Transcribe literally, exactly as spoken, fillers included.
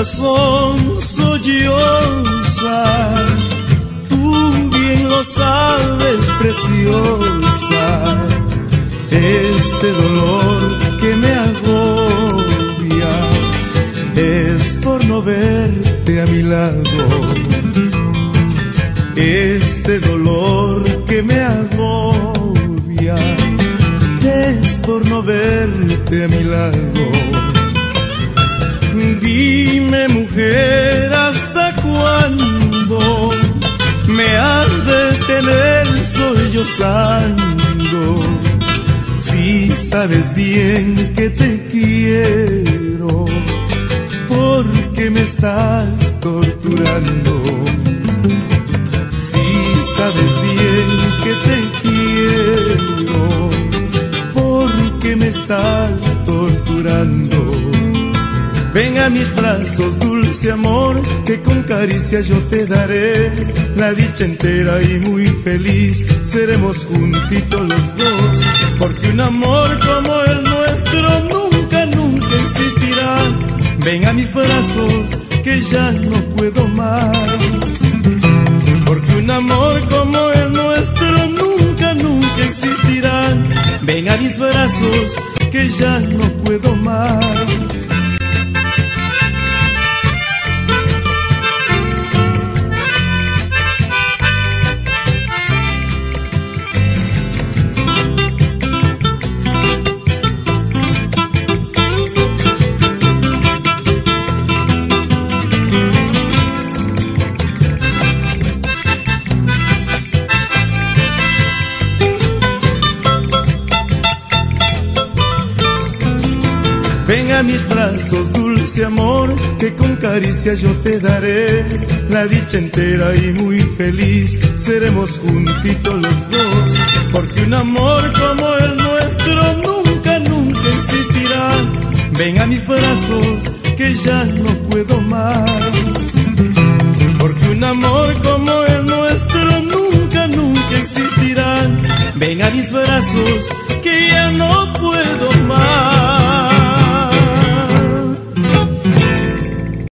corazón solloza, tú bien lo sabes, preciosa. Este dolor que me agobia es por no verte a mi lado. Este dolor que me agobia es por no verte a mi lado. Dime, mujer, ¿hasta cuándo me has de tener sollozando? Si sabes bien que te quiero, ¿por qué me estás torturando? Si sabes bien que te quiero, ¿por qué me estás torturando? Ven a mis brazos, dulce amor, que con caricias yo te daré la dicha entera y muy feliz. Seremos juntitos los dos, porque un amor como el nuestro nunca, nunca existirá. Ven a mis brazos, que ya no puedo más, porque un amor como el nuestro nunca, nunca existirá. Ven a mis brazos, que ya no puedo más. Ven a mis brazos, dulce amor, que con caricias yo te daré la dicha entera y muy feliz. Seremos juntitos los dos, porque un amor como el nuestro nunca, nunca existirá. Ven a mis brazos, que ya no puedo más, porque un amor como el nuestro nunca, nunca existirá. Ven a mis brazos, que ya no